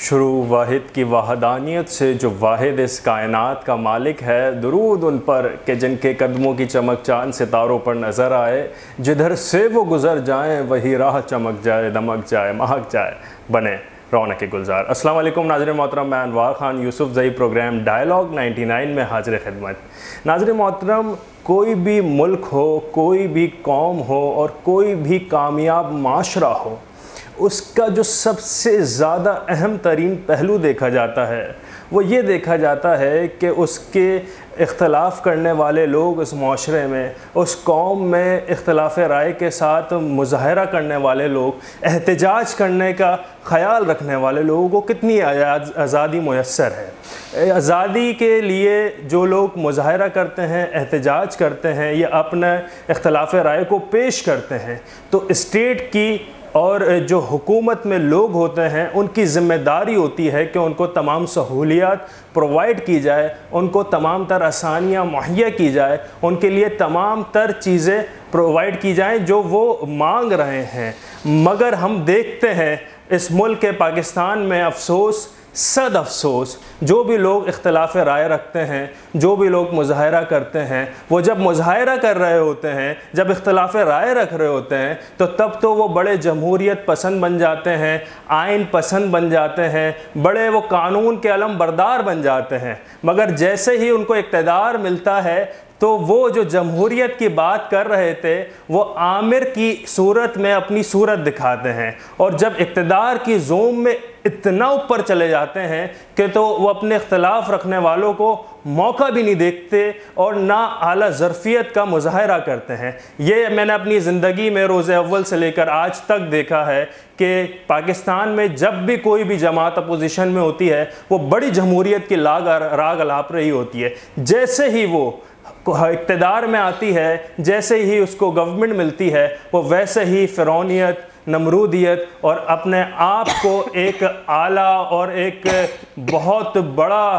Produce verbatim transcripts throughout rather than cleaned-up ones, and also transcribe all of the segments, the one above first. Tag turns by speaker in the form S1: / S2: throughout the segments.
S1: شروع واحد کی وحدانیت سے جو واحد اس کائنات کا مالک ہے، درود ان پر کہ جن کے قدموں کی چمک چاند ستاروں پر نظر آئے، جدھر سے وہ گزر جائیں وہی راہ چمک جائے، دمک جائے، مہک جائے، بنے رونق گلزار۔ السلام علیکم ناظرین محترم، میں Anwar Khan Yousafzai programme dialogue ninety nine میں حاضر خدمت۔ ناظرین محترم، کوئی بھی ملک ہو، کوئی بھی قوم ہو اور کوئی بھی کامیاب معاشرہ ہو، اس کا جو سب سے زیادہ اہم ترین پہلو دیکھا جاتا ہے وہ یہ دیکھا جاتا ہے کہ اس کے اختلاف کرنے والے لوگ اس معاشرے میں، اس قوم میں اختلاف رائے کے ساتھ مظاہرہ کرنے والے لوگ، احتجاج کرنے کا خیال رکھنے والے لوگوں کو کتنی آزادی میسر ہے۔ آزادی کے لیے جو لوگ مظاہرہ کرتے ہیں، احتجاج کرتے ہیں یا اپنے اختلاف رائے کو پیش کرتے ہیں، تو اسٹیٹ کی اور جو حکومت میں لوگ ہوتے ہیں ان کی ذمہ داری ہوتی ہے کہ ان کو تمام سہولیات پرووائڈ کی جائے، ان کو تمام تر آسانیاں مہیا کی جائے، ان کے لیے تمام تر چیزیں پرووائڈ کی جائیں جو وہ مانگ رہے ہیں۔ مگر ہم دیکھتے ہیں اس ملک پاکستان میں افسوس صد افسوس، جو بھی لوگ اختلاف رائے رکھتے ہیں، جو بھی لوگ مظاہرہ کرتے ہیں، وہ جب مظاہرہ کر رہے ہوتے ہیں، جب اختلاف رائے رکھ رہے ہوتے ہیں، تو تب تو وہ بڑے جمہوریت پسند بن جاتے ہیں، آئین پسند بن جاتے ہیں، بڑے وہ قانون کے علم بردار بن جاتے ہیں۔ مگر جیسے ہی ان کو اقتدار ملتا ہے تو وہ جو جمہوریت کی بات کر رہے تھے وہ آمر کی صورت میں اپنی صورت دکھاتے ہیں، اور جب اقتدار کی زوم میں اتنا اوپر چلے جاتے ہیں کہ تو وہ اپنے اختلاف رکھنے والوں کو موقع بھی نہیں دیکھتے اور نہ اعلیٰ ظرفیت کا مظاہرہ کرتے ہیں۔ یہ میں نے اپنی زندگی میں روز اول سے لے کر آج تک دیکھا ہے کہ پاکستان میں جب بھی کوئی بھی جماعت اپوزیشن میں ہوتی ہے وہ بڑی جمہوریت کی لاگ راگ الاپ رہی ہوتی ہے، جیسے ہی وہ اقتدار میں آتی ہے، جیسے ہی اس کو گورنمنٹ ملتی ہے، وہ ویسے ہی فرعونیت، نمرودیت اور اپنے آپ کو ایک اعلیٰ اور ایک بہت بڑا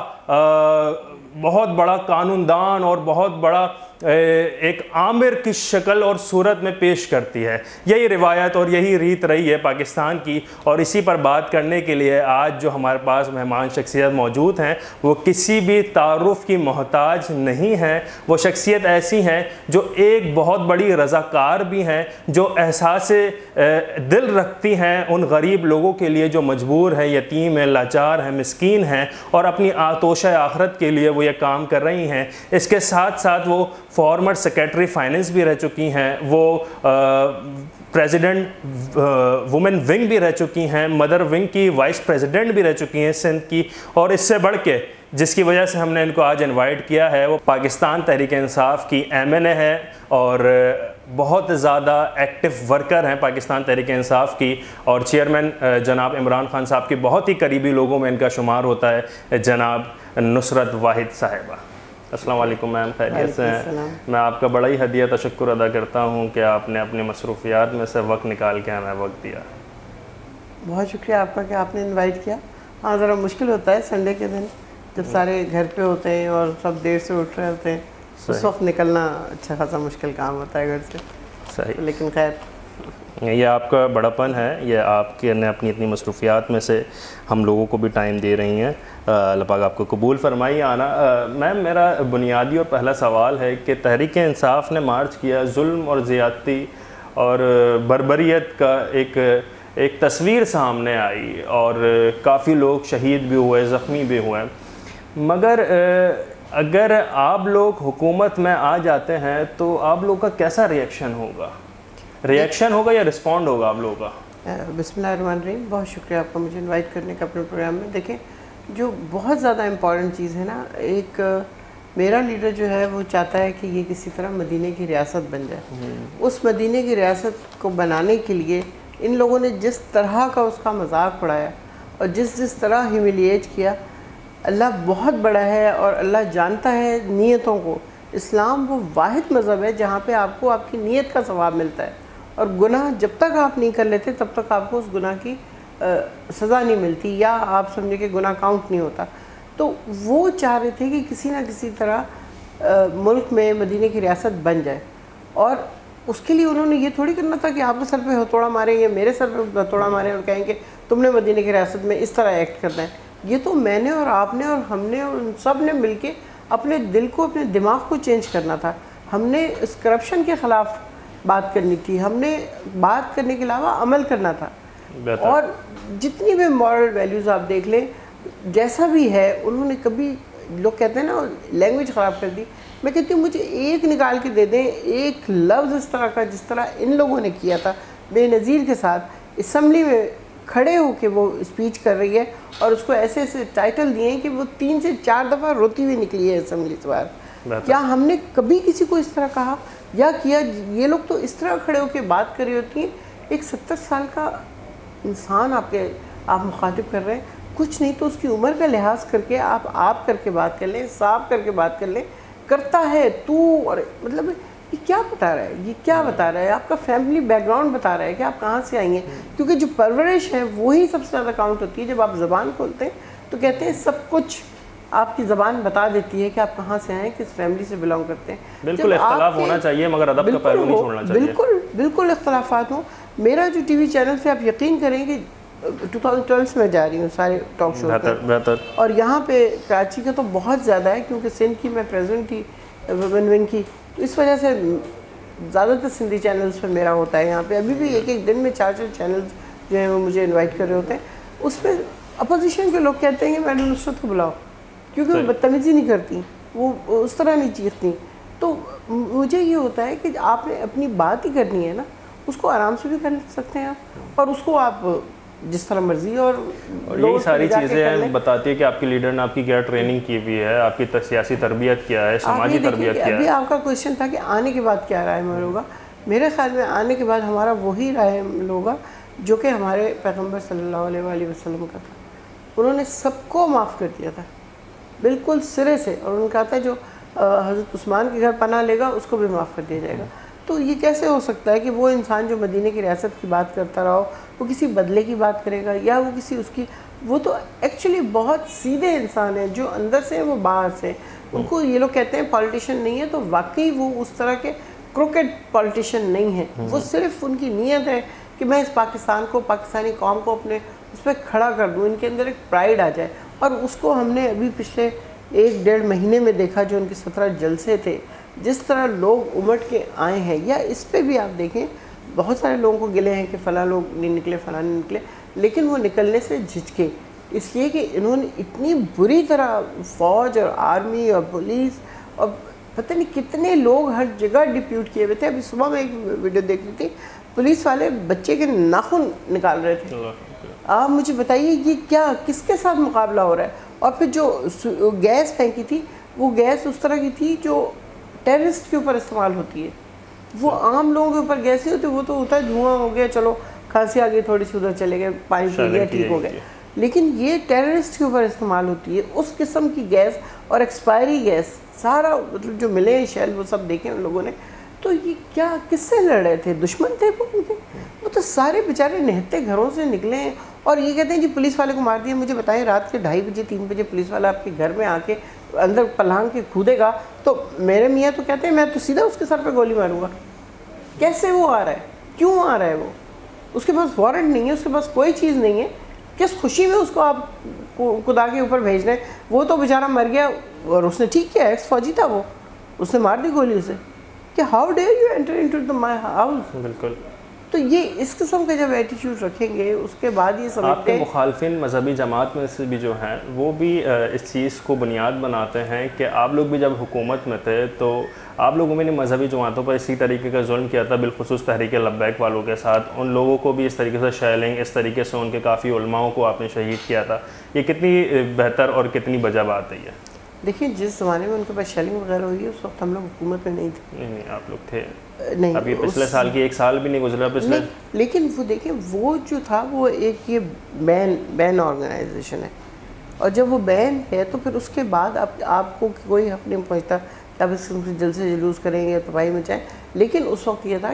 S1: بہت بڑا قانون دان اور بہت بڑا ایک آمر کی شکل اور صورت میں پیش کرتی ہے۔ یہی روایت اور یہی ریت رہی ہے پاکستان کی، اور اسی پر بات کرنے کے لیے آج جو ہمارے پاس مہمان شخصیت موجود ہیں وہ کسی بھی تعارف کی محتاج نہیں ہیں۔ وہ شخصیت ایسی ہیں جو ایک بہت بڑی رضاکار بھی ہیں، جو احساس دل رکھتی ہیں ان غریب لوگوں کے لیے جو مجبور ہیں، یتیم ہیں، لاچار ہیں، مسکین ہیں، اور اپنی آتوش آخرت کے لیے وہ یہ کام کر رہی ہیں۔ اس کے ساتھ ساتھ وہ فارمر سیکریٹری فائننس بھی رہ چکی ہیں، وہ پریزیڈنٹ وومن ونگ بھی رہ چکی ہیں، مدر ونگ کی وائس پریزیڈنٹ بھی رہ چکی ہیں سندھ کی، اور اس سے بڑھ کے جس کی وجہ سے ہم نے ان کو آج انوائٹ کیا ہے وہ پاکستان تحریک انصاف کی ایم این اے ہے اور بہت زیادہ ایکٹیو ورکر ہیں پاکستان تحریک انصاف کی، اور چیئرمین جناب عمران خان صاحب کی بہت ہی قریبی لوگوں میں ان کا شمار ہوتا ہے، جناب نصرت واحد صاحبہ۔ السلام علیکم میم، خیریت سے ہیں؟ میں آپ کا بڑا ہی ہدیہ تشکر ادا کرتا ہوں کہ آپ نے اپنی مصروفیات میں سے وقت نکال کے ہمیں وقت دیا۔
S2: بہت شکریہ آپ کا کہ آپ نے انوائٹ کیا۔ ہاں ذرا مشکل ہوتا ہے سنڈے کے دن جب سارے گھر پہ ہوتے ہیں اور سب دیر سے اٹھ رہے ہوتے ہیں، اس وقت نکلنا اچھا خاصا مشکل کام ہوتا ہے گھر سے۔
S1: صحیح،
S2: لیکن خیر
S1: یہ آپ کا بڑا پن ہے، یہ آپ کے نے اپنی اتنی مصروفیات میں سے ہم لوگوں کو بھی ٹائم دے رہی ہیں۔ اللہ پاک آپ کو قبول فرمائیے آنا۔ میم میرا بنیادی اور پہلا سوال ہے کہ تحریک انصاف نے مارچ کیا، ظلم اور زیادتی اور بربریت کا ایک ایک تصویر سامنے آئی اور کافی لوگ شہید بھی ہوئے، زخمی بھی ہوئے، مگر اگر آپ لوگ حکومت میں آ جاتے ہیں تو آپ لوگ کا کیسا ری ایکشن ہوگا؟ ری ایکشن ہوگا یا رسپونڈ ہوگا آپ لوگوں کا؟
S2: بسم اللہ الرحمن الرحیم، بہت شکریہ آپ کا مجھے انوائٹ کرنے کا اپنے پروگرام میں۔ دیکھیں، جو بہت زیادہ امپورٹنٹ چیز ہے نا، ایک میرا لیڈر جو ہے وہ چاہتا ہے کہ یہ کسی طرح مدینہ کی ریاست بن جائے۔ اس مدینہ کی ریاست کو بنانے کے لیے ان لوگوں نے جس طرح کا اس کا مذاق اڑایا اور جس جس طرح ہیوملیٹ کیا، اللہ بہت بڑا ہے اور اللہ جانتا ہے نیتوں کو۔ اسلام وہ واحد مذہب ہے جہاں پہ آپ کو آپ کی نیت کا ثواب ملتا ہے، اور گناہ جب تک آپ نہیں کر لیتے تب تک آپ کو اس گناہ کی سزا نہیں ملتی، یا آپ سمجھے کہ گناہ کاؤنٹ نہیں ہوتا۔ تو وہ چاہ رہے تھے کہ کسی نہ کسی طرح ملک میں مدینہ کی ریاست بن جائے، اور اس کے لیے انہوں نے یہ تھوڑی کرنا تھا کہ آپ کے سر پہ ہتھوڑا ماریں یا میرے سر پہ ہتھوڑا ماریں اور کہیں کہ تم نے مدینہ کی ریاست میں اس طرح ایکٹ کرنا ہے. یہ تو میں نے اور آپ نے اور ہم نے اور ان سب نے مل کے اپنے دل کو اپنے دماغ کو چینج کرنا تھا. ہم نے اس کرپشن کے خلاف بات کرنی تھی, ہم نے بات کرنے کے علاوہ عمل کرنا تھا. اور جتنی بھی مورل ویلیوز آپ دیکھ لیں, جیسا بھی ہے, انہوں نے کبھی, لوگ کہتے ہیں نا لینگویج خراب کر دی, میں کہتی ہوں مجھے ایک نکال کے دے دیں, ایک لفظ اس طرح کا جس طرح ان لوگوں نے کیا تھا بے نظیر کے ساتھ اسمبلی میں کھڑے ہو کے وہ اسپیچ کر رہی ہے, اور اس کو ایسے ایسے ٹائٹل دیے ہیں کہ وہ تین سے چار دفعہ روتی ہوئی نکلی ہے اسمبلی سے باہر. کیا ہم نے کبھی کسی کو اس طرح کہا یا کیا؟ یہ لوگ تو اس طرح کھڑے ہو کے بات کر رہی ہوتی ہیں. ایک ستر سال کا انسان آپ کے آپ مخاطب کر رہے ہیں, کچھ نہیں تو اس کی عمر کا لحاظ کر کے آپ آپ کر کے بات کر لیں, صاف کر کے بات کر لیں. کرتا ہے تو, اور مطلب یہ کیا بتا رہا ہے, یہ کیا بتا رہا ہے, آپ کا فیملی بیک گراؤنڈ بتا رہا ہے کہ آپ کہاں سے آئی ہیں. کیونکہ جو پرورش ہے وہی سب سے زیادہ کاؤنٹ ہوتی ہے. جب آپ زبان کھولتے ہیں تو کہتے ہیں سب کچھ آپ کی زبان بتا دیتی ہے کہ آپ کہاں سے آئیں, کس فیملی سے بلانگ کرتے ہیں.
S1: بالکل اختلاف ہونا چاہیے مگر ادب کا پہلو نہیں چھوڑنا چاہیے.
S2: بالکل بالکل اختلافات ہوں. میرا جو ٹی وی چینل پہ آپ یقین کریں کہ ٹو تھاؤزنڈ ٹویلو میں جا رہی ہوں سارے ٹاک شو
S1: بہتر,
S2: اور یہاں پہ کراچی کا تو بہت زیادہ ہے کیونکہ سندھ کی میں پریزیڈنٹ تھی وومن ونگ کی, تو اس وجہ سے زیادہ تر سندھی چینلز پہ میرا ہوتا ہے. یہاں پہ ابھی بھی ایک ایک دن میں چار چار چینلز جو ہیں وہ مجھے انوائٹ کر رہے ہوتے ہیں. اس پہ اپوزیشن کے لوگ کہتے ہیں کہ میڈم نصرت کو بلاؤ, کیونکہ وہ بدتمیزی نہیں کرتی, وہ اس طرح نہیں چیختی. تو مجھے یہ ہوتا ہے کہ آپ نے اپنی بات ہی کرنی ہے نا, اس کو آرام سے بھی کر سکتے ہیں آپ, اور اس کو آپ جس طرح مرضی. اور
S1: یہی ساری چیزیں بتاتی ہے کہ آپ کے لیڈر نے آپ کی کیا ٹریننگ کی ہوئی ہے, آپ کی سیاسی تربیت کیا ہے, سماجی تربیت کیا ہے.
S2: ابھی آپ کا کوشچن تھا کہ آنے کے بعد کیا رائے عمل ہوگا. میرے خیال میں آنے کے بعد ہمارا وہی رائے عمل ہوگا جو کہ ہمارے پیغمبر صلی اللہ علیہ وآلہ وسلم کا تھا. انہوں نے سب کو معاف کر دیا تھا بالکل سرے سے, اور انہوں نے کہا تھا جو حضرت عثمان کے گھر پناہ لے گا اس کو بھی معاف کر دیا جائے گا. تو یہ کیسے ہو سکتا ہے کہ وہ انسان جو مدینہ کی ریاست کی بات کرتا رہا ہو وہ کسی بدلے کی بات کرے گا, یا وہ کسی اس کی, وہ تو ایکچولی بہت سیدھے انسان ہیں جو اندر سے ہیں وہ باہر سے. ان کو یہ لوگ کہتے ہیں پالیٹیشین نہیں ہے, تو واقعی وہ اس طرح کے کروکٹ پالیٹیشین نہیں ہیں. وہ صرف ان کی نیت ہے کہ میں اس پاکستان کو, پاکستانی قوم کو اپنے اس پہ کھڑا کر دوں, ان کے اندر ایک پرائڈ آ جائے. اور اس کو ہم نے ابھی پچھلے ایک ڈیڑھ مہینے میں دیکھا, جو ان کے سترہ جلسے تھے, جس طرح لوگ امٹ کے آئے ہیں. یا اس پہ بھی آپ دیکھیں بہت سارے لوگوں کو گلے ہیں کہ فلاں لوگ نہیں نکلے, فلاں نہیں نکلے, لیکن وہ نکلنے سے جھجکے اس لیے کہ انہوں نے اتنی بری طرح فوج اور آرمی اور پولیس اور پتہ نہیں کتنے لوگ ہر جگہ ڈپیوٹ کیے ہوئے تھے. ابھی صبح میں ایک ویڈیو دیکھ رہی تھی, پولیس والے بچے کے ناخن نکال رہے تھے. آپ مجھے بتائیے یہ کیا, کس کے ساتھ مقابلہ ہو رہا ہے؟ اور پھر جو گیس پھینکی تھی وہ گیس اس طرح کی تھی جو ٹیررسٹ کے اوپر استعمال ہوتی ہے. وہ عام لوگوں کے اوپر گیس نہیں ہوتی, وہ تو ہوتا ہے دھواں ہو گیا, چلو کھانسی آ گئی, تھوڑی سی ادھر چلے گئے, پانی پی لیا, ٹھیک ہو گئے. لیکن یہ ٹیررسٹ کے اوپر استعمال ہوتی ہے, اس قسم کی گیس اور ایکسپائری گیس, سارا مطلب جو ملے ہیں شیل وہ سب دیکھیں ان لوگوں نے. تو یہ کیا, کس سے لڑ رہے تھے؟ دشمن تھے وہ ان کے؟ وہ تو سارے بیچارے نہتے گھروں سے نکلے ہیں اور یہ کہتے ہیں جی پولیس والے کو مار دیا. مجھے بتائیں رات کے ڈھائی بجے تین بجے پولیس والا آپ کے گھر میں آ کے اندر پلانگ کے کھودے گا تو میرے میاں تو کہتے ہیں میں تو سیدھا اس کے سر پہ گولی ماروں گا. کیسے وہ آ رہا ہے, کیوں آ رہا ہے؟ وہ اس کے پاس وارنٹ نہیں ہے, اس کے پاس کوئی چیز نہیں ہے, کس خوشی میں اس کو آپ خدا کے اوپر بھیج رہے ہیں؟ وہ تو بیچارہ مر گیا اور اس نے ٹھیک کیا, ایکس فوجی تھا وہ, اس نے مار دی گولی اسے کہ how dare you enter into the my house.
S1: بالکل.
S2: تو یہ اس قسم کا جب ایٹیچیوڈ رکھیں گے اس کے بعد یہ سمجھتے ہیں.
S1: آپ کے مخالفین مذہبی جماعت میں سے بھی جو ہیں وہ بھی اس چیز کو بنیاد بناتے ہیں کہ آپ لوگ بھی جب حکومت میں تھے تو آپ لوگوں میں نے مذہبی جماعتوں پر اسی طریقے کا ظلم کیا تھا, بالخصوص تحریک لبیک والوں کے ساتھ. ان لوگوں کو بھی اس طریقے سے شیلنگ, اس طریقے سے ان کے کافی علماؤں کو آپ نے شہید کیا تھا. یہ کتنی بہتر اور کتنی بجا بات ہے؟ یہ
S2: دیکھیں جس زمانے میں ان کے پاس شیلنگ وغیرہ ہوئی ہے اس وقت ہم لوگ حکومت میں نہیں تھے.
S1: نہیں نہیں آپ لوگ تھے
S2: نہیں,
S1: ابھی پچھلے سال کی ایک سال بھی نہیں گزرا پچھلے.
S2: لیکن وہ دیکھیں وہ جو تھا وہ ایک یہ بین بین آرگنائزیشن ہے, اور جب وہ بین ہے تو پھر اس کے بعد آپ آپ کو کوئی حق نہیں پہنچتا کہ آپ اس قسم سے جلسے جلوس کریں گے, تباہی مچائیں. لیکن اس وقت یہ تھا کہ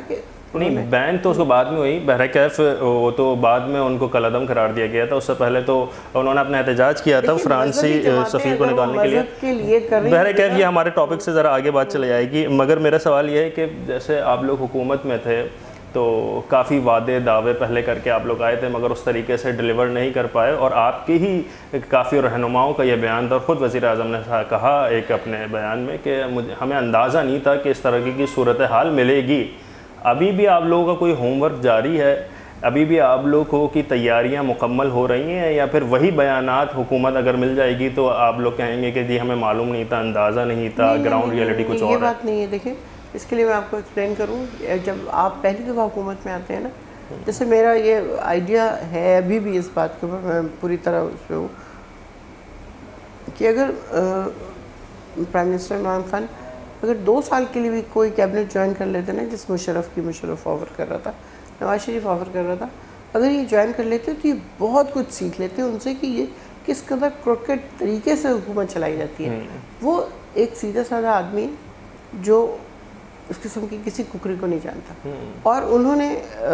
S1: نہیں بین تو اس کو بعد میں ہوئی، بہرکیف وہ تو بعد میں ان کو کالعدم قرار دیا گیا تھا. اس سے پہلے تو انہوں نے اپنا احتجاج کیا تھا فرانسی سفیر کو نکالنے کے لیے. بہرکیف یہ ہمارے ٹاپک سے ذرا آگے بات چلے جائے گی، مگر میرا سوال یہ ہے کہ جیسے آپ لوگ حکومت میں تھے تو کافی وعدے دعوے پہلے کر کے آپ لوگ آئے تھے مگر اس طریقے سے ڈیلیور نہیں کر پائے، اور آپ کے ہی کافی رہنماؤں کا یہ بیان تھا، اور خود وزیر اعظم نے کہا ایک اپنے بیان میں کہ مجھے ہمیں اندازہ نہیں تھا کہ اس طرح کی صورتحال ملے گی. ابھی بھی آپ لوگوں کا کوئی ہوم ورک جاری ہے؟ ابھی بھی آپ لوگوں کی تیاریاں مکمل ہو رہی ہیں، یا پھر وہی بیانات حکومت اگر مل جائے گی تو آپ لوگ کہیں گے کہ جی ہمیں معلوم نہیں تھا، اندازہ نہیں تھا، گراؤنڈ ریئلٹی کچھ اور ہے؟
S2: یہ بات نہیں ہے. دیکھیں اس کے لیے میں آپ کو ایکسپلین کروں. جب آپ پہلی دفعہ حکومت میں آتے ہیں نا، جیسے میرا یہ آئیڈیا ہے ابھی بھی اس بات کے اوپر میں پوری طرح اس پہ ہوں کہ اگر پرائم منسٹر عمران خان اگر دو سال کے لیے بھی کوئی کیبنٹ جوائن کر لیتے نا، جس مشرف کی مشرف آفر کر رہا تھا، نواز شریف آفر کر رہا تھا، اگر یہ جوائن کر لیتے تو یہ بہت کچھ سیکھ لیتے ان سے کہ یہ کس قدر کروکٹ طریقے سے حکومت چلائی جاتی ہے. وہ ایک سیدھا سادہ آدمی جو اس قسم کی کسی ککری کو نہیں جانتا، اور انہوں نے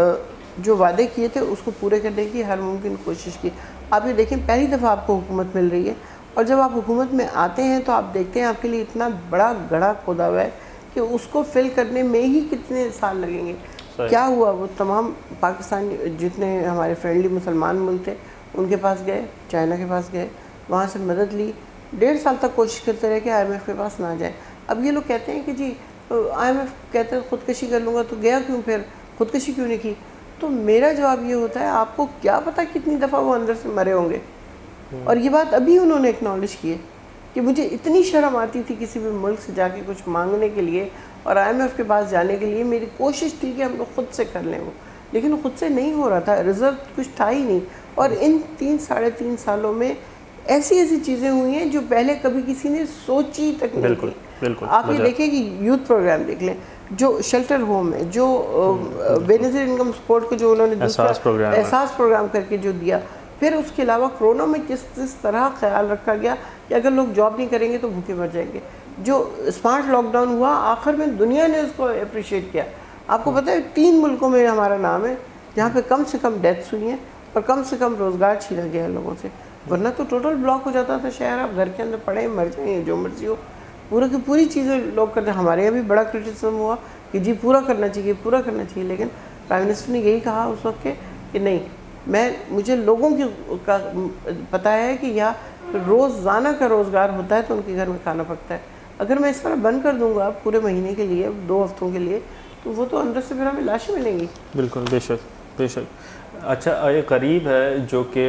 S2: جو وعدے کیے تھے اس کو پورے کرنے کی ہر ممکن کوشش کی. آپ یہ دیکھیں پہلی دفعہ آپ کو حکومت مل رہی ہے، اور جب آپ حکومت میں آتے ہیں تو آپ دیکھتے ہیں آپ کے لیے اتنا بڑا گڑھا کھودا ہوا ہے کہ اس کو فل کرنے میں ہی کتنے سال لگیں گے. کیا ہوا؟ وہ تمام پاکستان جتنے ہمارے فرینڈلی مسلمان ملک تھے ان کے پاس گئے، چائنا کے پاس گئے، وہاں سے مدد لی، ڈیڑھ سال تک کوشش کرتے رہے کہ آئی ایم ایف کے پاس نہ جائیں. اب یہ لوگ کہتے ہیں کہ جی آئی ایم ایف کہتے ہیں خودکشی کر لوں گا، تو گیا کیوں پھر؟ خودکشی کیوں نہیں کی؟ تو میرا جواب یہ ہوتا ہے آپ کو کیا پتہ کتنی دفعہ وہ اندر سے مرے ہوں گے. اور یہ بات ابھی انہوں نے اکنالج کی ہے کہ مجھے اتنی شرم آتی تھی کسی بھی ملک سے جا کے کچھ مانگنے کے لیے اور آئی ایم ایف کے پاس جانے کے لیے. میری کوشش تھی کہ ہم لوگ خود سے کر لیں وہ، لیکن خود سے نہیں ہو رہا تھا، رزلٹ کچھ تھا ہی نہیں. اور ان تین ساڑھے تین سالوں میں ایسی ایسی چیزیں ہوئی ہیں جو پہلے کبھی کسی نے سوچی تک نہیں تھی.
S1: بالکل
S2: آپ یہ دیکھیں کہ یوتھ پروگرام دیکھ لیں، جو شیلٹر ہوم ہے، جو بے نظیر انکم سپورٹ کو جو انہوں نے احساس پروگرام کر کے جو دیا، پھر اس کے علاوہ کرونا میں کس کس طرح خیال رکھا گیا کہ اگر لوگ جاب نہیں کریں گے تو بھوکے مر جائیں گے. جو اسمارٹ لاک ڈاؤن ہوا آخر میں دنیا نے اس کو اپریشیٹ کیا. آپ کو پتہ ہے تین ملکوں میں ہمارا نام ہے جہاں پہ کم سے کم ڈیتھس ہوئی ہیں اور کم سے کم روزگار چھینا گیا ہے لوگوں سے، ورنہ تو ٹوٹل بلاک ہو جاتا تھا شہر. آپ گھر کے اندر پڑے مر جائیں جو مرضی ہو، پورا کی پوری چیزیں لوگ کرتے. ہمارے یہاں بھی بڑا کرٹیسزم ہوا کہ جی پورا کرنا چاہیے پورا کرنا چاہیے، لیکن پرائم منسٹر نے یہی کہا اس وقت کہ نہیں، میں مجھے لوگوں کی کا پتہ ہے کہ یہاں روزانہ کا روزگار ہوتا ہے تو ان کے گھر میں کھانا پکتا ہے. اگر میں اس طرح بند کر دوں گا پورے مہینے کے لیے، دو ہفتوں کے لیے، تو وہ تو اندر سے پھر ہمیں لاشیں ملیں گی.
S1: بالکل، بے شک بے شک. اچھا، یہ قریب ہے جو کہ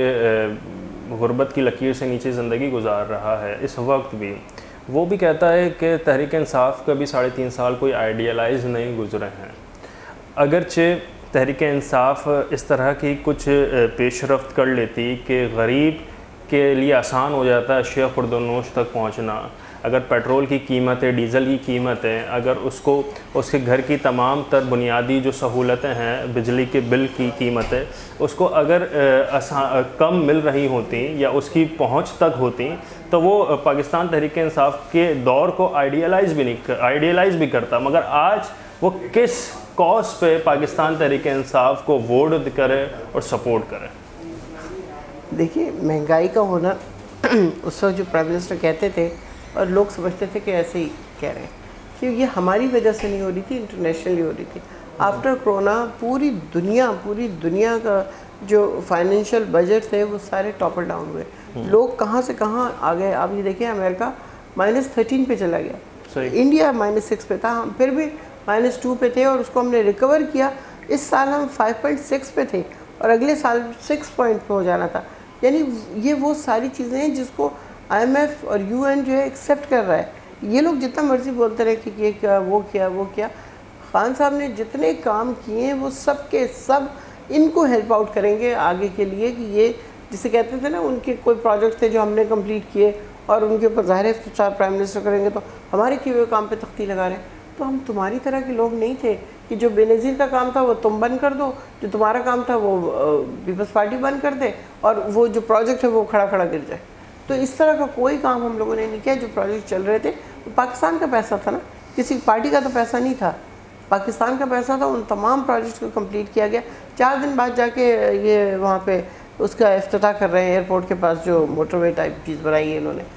S1: غربت کی لکیر سے نیچے زندگی گزار رہا ہے اس وقت بھی، وہ بھی کہتا ہے کہ تحریک انصاف کا بھی ساڑھے تین سال کوئی آئیڈیالائز نہیں گزرے ہیں. اگرچہ تحریک انصاف اس طرح کی کچھ پیش رفت کر لیتی کہ غریب کے لیے آسان ہو جاتا ہے اشیاء خورد و نوش تک پہنچنا. اگر پیٹرول کی قیمتیں، ڈیزل کی قیمتیں، اگر اس کو اس کے گھر کی تمام تر بنیادی جو سہولتیں ہیں، بجلی کے بل کی قیمتیں، اس کو اگر کم مل رہی ہوتی یا اس کی پہنچ تک ہوتی تو وہ پاکستان تحریک انصاف کے دور کو آئیڈیالائز بھی نہیں آئیڈیالائز بھی کرتا. مگر آج وہ کس کاز پہ پاکستان تحریک انصاف کو ووٹ کرے اور سپورٹ کرے؟
S2: دیکھیے مہنگائی کا ہونا اس وقت جو پرائم منسٹر کہتے تھے اور لوگ سمجھتے تھے کہ ایسے ہی کہہ رہے ہیں، کہ یہ ہماری وجہ سے نہیں ہو رہی تھی، انٹرنیشنلی ہو رہی تھی. آفٹر کرونا پوری دنیا پوری دنیا کا جو فائنینشیل بجٹ تھے وہ سارے ٹاپر ڈاؤن ہوئے. لوگ کہاں سے کہاں آ گئے. آپ یہ دیکھیں امریکہ مائنس تھرٹین پہ چلا گیا، انڈیا مائنس سکس پہ تھا، ہم پھر بھی مائنس ٹو پہ تھے اور اس کو ہم نے ریکور کیا. اس سال ہم فائیو پوائنٹ سکس پہ تھے اور اگلے سال سکس پوائنٹ پہ ہو جانا تھا. یعنی یہ وہ ساری چیزیں ہیں جس کو آئی ایم ایف اور یو این جو ہے ایکسیپٹ کر رہا ہے. یہ لوگ جتنا مرضی بولتے رہے کہ یہ کیا وہ کیا وہ کیا، خان صاحب نے جتنے کام کیے ہیں وہ سب کے سب ان کو ہیلپ آؤٹ کریں گے آگے کے لیے. کہ یہ جسے کہتے تھے نا ان کے کوئی پروجیکٹ تھے جو ہم نے کمپلیٹ کیے اور ان کے اوپر ظاہر افتخار پرائم منسٹر کریں گے تو ہمارے کیے ہوئے کام پہ تختی لگا رہے ہیں. تو ہم تمہاری طرح کے لوگ نہیں تھے کہ جو بے نظیر کا کام تھا وہ تم بند کر دو، جو تمہارا کام تھا وہ پیپلز پارٹی بند کر دے اور وہ جو پروجیکٹ ہے وہ کھڑا کھڑا گر جائے. تو اس طرح کا کوئی کام ہم لوگوں نے نہیں کیا. جو پروجیکٹ چل رہے تھے وہ پاکستان کا پیسہ تھا نا، کسی پارٹی کا تو پیسہ نہیں تھا. پاکستان کا پیسہ تھا، ان تمام پروجیکٹ کو کمپلیٹ کیا گیا. چار دن بعد جا کے یہ وہاں پہ اس کا افتتاح کر رہے ہیں ایئرپورٹ کے پاس، جو موٹر وے ٹائپ چیز بنائی ہے انہوں نے،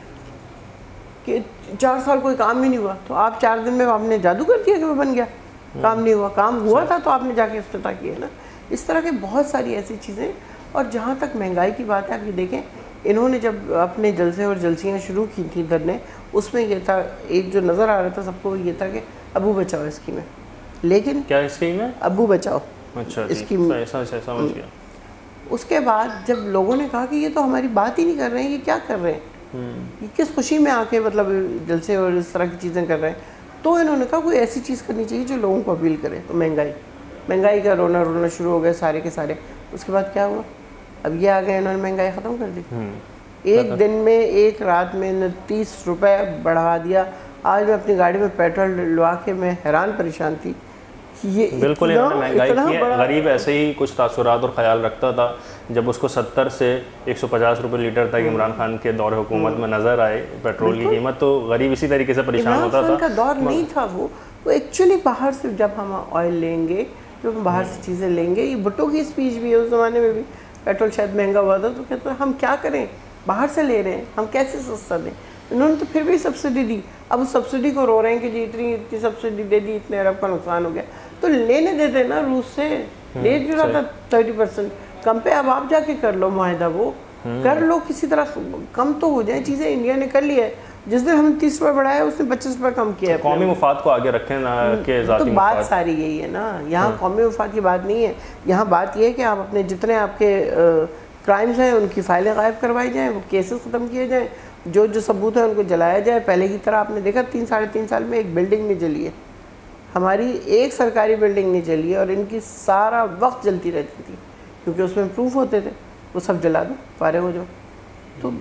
S2: کہ چار سال کوئی کام ہی نہیں ہوا. تو آپ چار دن میں آپ نے جادو کر دیا کہ وہ بن گیا، کام نہیں ہوا. کام ہوا تھا تو آپ نے جا کے افتتاح کیا نا. اس طرح کے بہت ساری ایسی چیزیں. اور جہاں تک مہنگائی کی بات ہے، آپ یہ دیکھیں انہوں نے جب اپنے جلسے اور جلسیاں شروع کی تھیں دھرنے، اس میں یہ تھا، ایک جو نظر آ رہا تھا سب کو یہ تھا کہ ابو بچاؤ اسکیم ہے. لیکن
S1: کیا اسکیم ہے؟
S2: ابو بچاؤ.
S1: اچھا
S2: اسکیم.
S1: سمجھ گیا.
S2: اس کے بعد جب لوگوں نے کہا کہ یہ تو ہماری بات ہی نہیں کر رہے ہیں، یہ کیا کر رہے ہیں، یہ کس خوشی میں آ کے مطلب جلسے اور اس طرح کی چیزیں کر رہے ہیں، تو انہوں نے کہا کوئی ایسی چیز کرنی چاہیے جو لوگوں کو اپیل کرے. تو مہنگائی مہنگائی کا رونا رونا شروع ہو گئے سارے کے سارے. اس کے بعد کیا ہوا؟ اب یہ آ گئے، انہوں نے مہنگائی ختم کر دی. ایک دن میں ایک رات میں تیس روپے بڑھا دیا. آج میں اپنی گاڑی میں پیٹرول ڈلوا کے میں حیران پریشان تھی. یہ
S1: بالکل انہوں نے مہنگائی کی ہے. غریب ایسے ہی کچھ تاثرات اور خیال رکھتا تھا جب اس کو ستر سے ایک سو پچاس روپے لیٹر تک عمران خان کے دور حکومت میں نظر آئے پیٹرول کی قیمت، تو غریب اسی طریقے سے پریشان ہوتا تھا.
S2: عمران خان کا دور نہیں تھا وہ وہ ایکچولی باہر سے جب ہم آئل لیں گے، جب ہم باہر سے چیزیں لیں گے، یہ بھٹو کی اسپیچ بھی ہے اس زمانے میں بھی، پیٹرول شاید مہنگا ہوا تھا تو کہتے ہیں ہم کیا کریں، باہر سے لے رہے ہیں، ہم کیسے سستا دیں. انہوں نے تو پھر بھی سبسڈی دی. اب اس سبسڈی کو رو رہے ہیں کہ جی اتنی اتنی سبسڈی دے دی، اتنے ارب کا نقصان ہو گیا. تو لینے دیتے نا روس سے، لے جو رہا تھا تھرٹی پرسینٹ کم پہ. اب آپ جا کے کر لو معاہدہ، وہ کر لو کسی طرح، کم تو ہو جائیں چیزیں. انڈیا نے کر لیا ہے، جس دن ہم نے تیس روپے بڑھایا اس نے پچیس روپے کم کیا ہے.
S1: قومی مفاد کو آگے رکھیں نا کہ ذاتی
S2: تو بات ساری یہی ہے نا. یہاں قومی مفاد کی بات نہیں ہے، یہاں بات یہ ہے کہ آپ اپنے جتنے آپ کے کرائمز ہیں ان کی فائلیں غائب کروائی جائیں، وہ کیسز ختم کیے جائیں، جو جو ثبوت ہیں ان کو جلایا جائے. پہلے کی طرح آپ نے دیکھا تین ساڑھے تین سال میں ایک بلڈنگ نہیں جلی ہے، ہماری ایک سرکاری بلڈنگ نہیں جلی ہے، اور ان کی سارا وقت جلتی رہتی تھی کیونکہ اس میں پروف ہوتے تھے. وہ سب جلا دو، فارغ ہو جاؤ. تو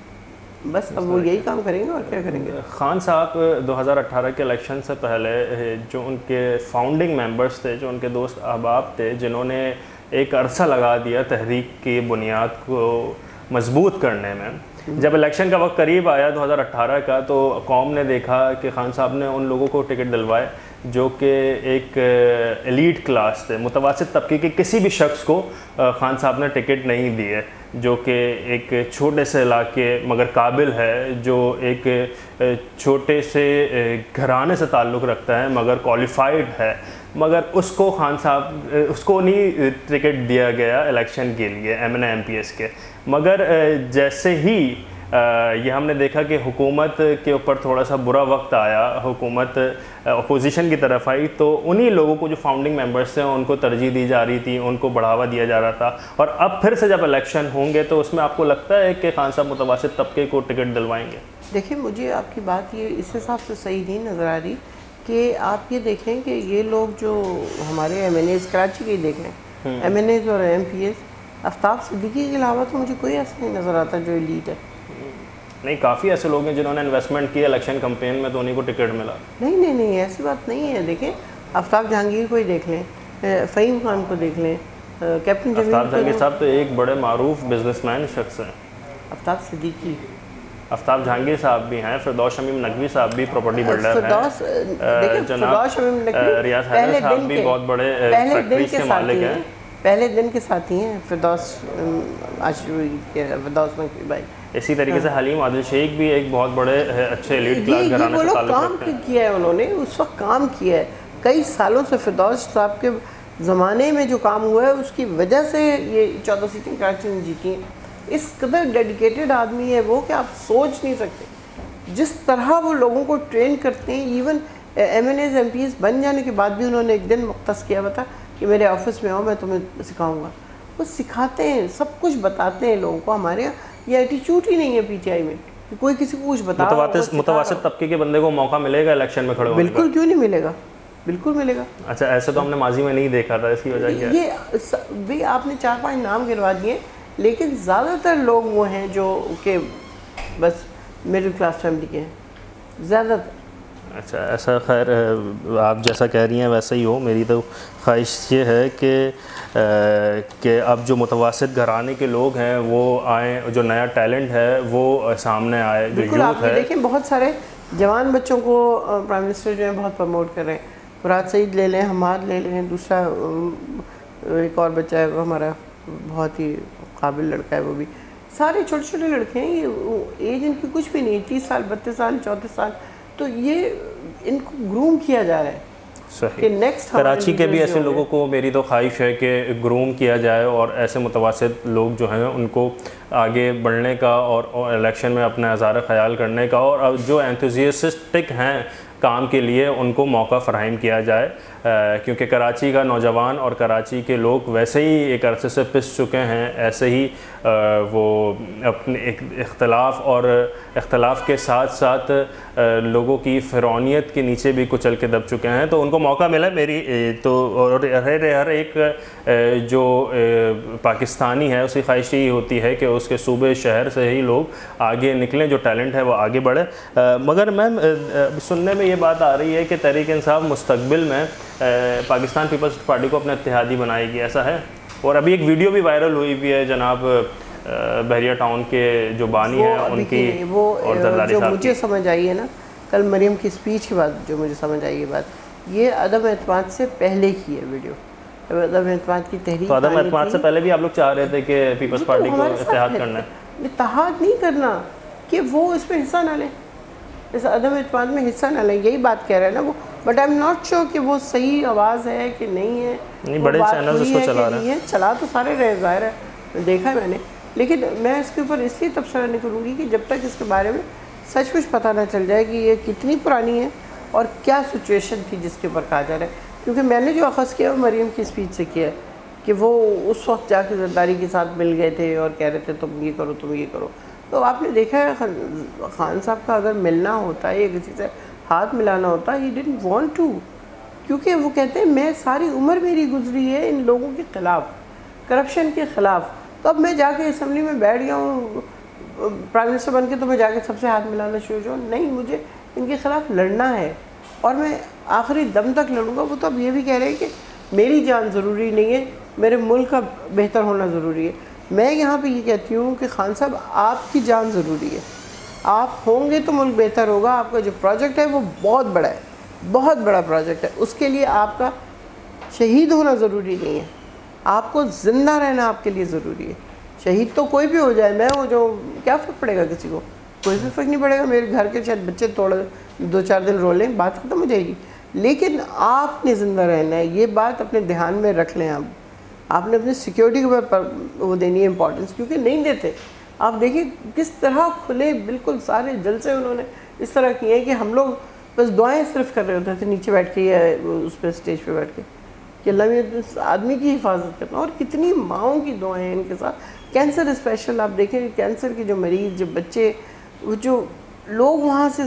S2: بس اب وہ یہی کام کریں گے اور کیا کریں گے.
S1: خان صاحب دو ہزار اٹھارہ کے الیکشن سے پہلے جو ان کے فاؤنڈنگ ممبرز تھے، جو ان کے دوست احباب تھے، جنہوں نے ایک عرصہ لگا دیا تحریک کی بنیاد کو مضبوط کرنے میں، جب الیکشن کا وقت قریب آیا دو ہزار اٹھارہ کا، تو قوم نے دیکھا کہ خان صاحب نے ان لوگوں کو ٹکٹ دلوائے جو کہ ایک ایلیٹ کلاس تھے. متوسط طبقے کے کسی بھی شخص کو خان صاحب نے ٹکٹ نہیں دی ہے، جو کہ ایک چھوٹے سے علاقے مگر قابل ہے، جو ایک چھوٹے سے گھرانے سے تعلق رکھتا ہے مگر کوالیفائڈ ہے، مگر اس کو خان صاحب اس کو نہیں ٹکٹ دیا گیا الیکشن کے لیے M N A M P S کے. مگر جیسے ہی یہ ہم نے دیکھا کہ حکومت کے اوپر تھوڑا سا برا وقت آیا، حکومت اپوزیشن کی طرف آئی، تو انہی لوگوں کو جو فاؤنڈنگ ممبرس تھے ان کو ترجیح دی جا رہی تھی، ان کو بڑھاوا دیا جا رہا تھا. اور اب پھر سے جب الیکشن ہوں گے تو اس میں آپ کو لگتا ہے کہ خان صاحب متوسط طبقے کو ٹکٹ دلوائیں گے؟
S2: دیکھیں مجھے آپ کی بات یہ اس حساب سے صحیح نہیں نظر آ رہی کہ آپ یہ دیکھیں کہ یہ لوگ جو ہمارے ایم این ایز کراچی کے دیکھیں، ایم این ایز اور M P As, Aftab Siddiqui کے علاوہ تو مجھے کوئی ایسا نہیں نظر آتا جو ایلیٹ ہے.
S1: نہیں، کافی ایسے لوگ ہیں جنہوں نے انویسٹمنٹ کی الیکشن کمپین میں تو انہیں کو ٹکٹ ملا.
S2: نہیں نہیں نہیں ایسی بات نہیں ہے. دیکھیں آفتاب جہانگیر کو ہی دیکھ لیں، فہیم خان کو دیکھ لیں، کیپٹن جمیل.
S1: آفتاب جہانگیر صاحب تو ایک بڑے معروف بزنس مین شخص ہیں.
S2: آفتاب صدیقی،
S1: آفتاب جہانگیر صاحب بھی ہیں، فردوس شمیم نقوی صاحب بھی پراپرٹی بلڈر ہیں،
S2: فردوس شمیم نقوی
S1: ریاض حیدر صاحب بھی بہت بڑے فیکٹریز کے مالک ہیں.
S2: پہلے دن کے ساتھی ہیں فردوس عاشوری کے، فردوس نقوی بھائی.
S1: اسی طریقے سے حلیم عادل شیخ بھی ایک بہت بڑے اچھے ایلیٹ کلاس گھرانے سے تعلق رکھتے ہیں.
S2: کام کیا ہے انہوں نے، اس وقت کام کیا ہے کئی سالوں سے. فردوس صاحب کے زمانے میں جو کام ہوا ہے اس کی وجہ سے یہ چودہ سیٹیں کراچی نے جیتی ہیں. اس قدر ڈیڈیکیٹڈ آدمی ہے وہ کہ آپ سوچ نہیں سکتے جس طرح وہ لوگوں کو ٹرین کرتے ہیں. Even M N As M P S بن جانے کے بعد بھی انہوں نے ایک دن مختص کیا ہوا تھا کہ میرے آفس میں آؤ میں تمہیں سکھاؤں گا. وہ سکھاتے ہیں، سب کچھ بتاتے ہیں لوگوں کو. ہمارے یہاں یہ ایٹیچیوڈ ہی نہیں ہے پی ٹی آئی میں کہ کوئی کسی کو کچھ بتا.
S1: متوسط طبقے کے بندے کو موقع ملے گا الیکشن میں کھڑے ہونے کا؟
S2: بالکل، کیوں نہیں ملے گا، بالکل ملے گا.
S1: اچھا، ایسے تو ہم نے ماضی میں نہیں دیکھا تھا، اس کی وجہ کیا ہے؟
S2: یہ بھی آپ نے چار پانچ نام گنوا دیے، لیکن زیادہ تر لوگ وہ ہیں جو کہ بس مڈل کلاس فیملی کے ہیں زیادہ تر.
S1: اچھا، ایسا خیر آپ جیسا کہہ رہی ہیں ویسا ہی ہو. میری تو خواہش یہ ہے کہ کہ اب جو متوسط گھرانے کے لوگ ہیں وہ آئیں، جو نیا ٹیلنٹ ہے وہ سامنے آئے، جو
S2: بالکل. آپ دیکھیں بہت سارے جوان بچوں کو پرائم منسٹر جو ہیں بہت پروموٹ کر رہے ہیں. فرات سعید لے لیں, حماد لے لیں, دوسرا ایک اور بچہ ہے ہمارا بہت ہی قابل لڑکا ہے, وہ بھی سارے چھوٹے چھوٹے لڑکے ہیں, یہ ایج ان کی کچھ بھی نہیں ہے, تیس سال بتیس سال چونتیس سال, تو یہ ان کو گروم کیا جا رہا ہے.
S1: صحیح. کراچی کے بھی ایسے لوگوں کو میری تو خواہش ہے کہ گروم کیا جائے اور ایسے متوسط لوگ جو ہیں ان کو آگے بڑھنے کا اور الیکشن میں اپنا اظہار خیال کرنے کا, اور جو انتھوزیاسٹک ہیں کام کے لیے ان کو موقع فراہم کیا جائے, کیونکہ کراچی کا نوجوان اور کراچی کے لوگ ویسے ہی ایک عرصے سے پس چکے ہیں, ایسے ہی وہ اپنے اختلاف اور اختلاف کے ساتھ ساتھ لوگوں کی فرعونیت کے نیچے بھی کچل کے دب چکے ہیں. تو ان کو موقع ملا میری تو, اور ہر ایک جو پاکستانی ہے اس کی خواہش یہی ہوتی ہے کہ اس کے صوبے شہر سے ہی لوگ آگے نکلیں, جو ٹیلنٹ ہے وہ آگے بڑھے. مگر میم سننے میں یہ بات آ رہی ہے کہ تحریک انصاف مستقبل میں پاکستان پیپلز پارٹی کو اپنا اتحادی بنائے گی, ایسا ہے؟ اور ابھی ایک ویڈیو بھی وائرل ہوئی بھی ہے جناب بحریہ ٹاؤن کے جو بانی ہیں ان کی,
S2: اور جو مجھے سمجھ آئی ہے نا کل مریم کی اسپیچ کے بعد, جو مجھے سمجھ آئی یہ بات, یہ عدم اعتماد سے پہلے کی ہے ویڈیو, عدم اعتماد کی تحریک.
S1: تو عدم اعتماد سے پہلے بھی آپ لوگ چاہ رہے تھے کہ پیپلز پارٹی کو اتحاد کرنا ہے؟
S2: اتحاد نہیں کرنا, کہ وہ اس میں حصہ نہ لیں, اس عدم اعتماد میں حصہ نہ لیں, یہی بات کہہ رہے ہیں نا وہ. But I am not sure کہ وہ صحیح آواز ہے کہ نہیں ہے.
S1: نہیں, بڑے چینلز اس کو چلا رہے ہیں,
S2: چلا تو سارے رہے, ظاہر ہے, دیکھا ہے میں نے, لیکن میں اس کے اوپر اس لیے تبصرہ نہیں کروں گی کہ جب تک اس کے بارے میں سچ کچھ پتہ نہ چل جائے کہ یہ کتنی پرانی ہے اور کیا سچویشن تھی جس کے اوپر کہا جا رہا ہے. کیونکہ میں نے جو اخذ کیا وہ مریم کی اسپیچ سے کیا ہے کہ وہ اس وقت جا کے زرداری کے ساتھ مل گئے تھے اور کہہ رہے تھے تم یہ کرو تم یہ کرو. تو آپ نے دیکھا ہے خان صاحب کا اگر ملنا ہوتا ہے یا کسی سے ہاتھ ملانا ہوتا ہے, ہی ڈڈنٹ وانٹ ٹو, کیونکہ وہ کہتے ہیں میں ساری عمر میری گزری ہے ان لوگوں کے خلاف, کرپشن کے خلاف, تو اب میں جا کے اسمبلی میں بیٹھ گیا ہوں پرائم منسٹر بن کے تو میں جا کے سب سے ہاتھ ملانا شروع ہو جاؤں. نہیں, مجھے ان کے خلاف لڑنا ہے اور میں آخری دم تک لڑوں گا. وہ تو اب یہ بھی کہہ رہے ہیں کہ میری جان ضروری نہیں ہے, میرے ملک کا بہتر ہونا ضروری ہے. میں یہاں پہ یہ کہتی ہوں کہ خان صاحب آپ کی جان ضروری ہے, آپ ہوں گے تو ملک بہتر ہوگا. آپ کا جو پروجیکٹ ہے وہ بہت بڑا ہے, بہت بڑا پروجیکٹ ہے, اس کے لیے آپ کا شہید ہونا ضروری نہیں ہے, آپ کو زندہ رہنا آپ کے لیے ضروری ہے. شہید تو کوئی بھی ہو جائے, میں ہو جو کیا فرق پڑے گا کسی کو, کوئی بھی فرق نہیں پڑے گا. میرے گھر کے شاید بچے توڑ دو چار دن رو لیں, بات ختم ہو جائے گی, لیکن آپ نے زندہ رہنا ہے. یہ بات اپنے دھیان میں رکھ لیں. آپ آپ نے اپنی سیکیورٹی کے اوپر وہ دینی ہے امپورٹنس, کیونکہ نہیں دیتے. آپ دیکھیں کس طرح کھلے بالکل سارے جلسے انہوں نے اس طرح کیے ہیں کہ ہم لوگ بس دعائیں صرف کر رہے ہوتے تھے نیچے بیٹھ کے یا اس پہ اسٹیج پہ بیٹھ کے کہ اللہ میں اس آدمی کی حفاظت کرنا. اور کتنی ماؤں کی دعائیں ہیں ان کے ساتھ. کینسر اسپیشل آپ دیکھیں, کینسر کے جو مریض, جو بچے, وہ جو لوگ وہاں سے